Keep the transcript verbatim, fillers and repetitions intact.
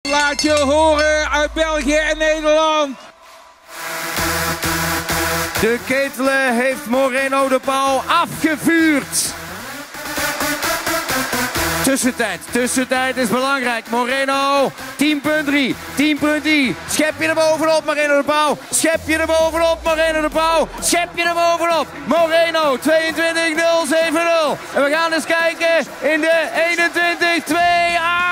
Laat je horen uit België en Nederland. De Ketelen heeft Moreno de paal afgevuurd. Tussentijd, tussentijd is belangrijk. Moreno, tien punt drie, tien punt drie. Schep je er bovenop, Moreno de Pauw. Schep je er bovenop, Moreno de Pauw. Schep je er bovenop. Moreno, tweeëntwintig nul zeven nul. En we gaan eens kijken in de eenentwintig twee.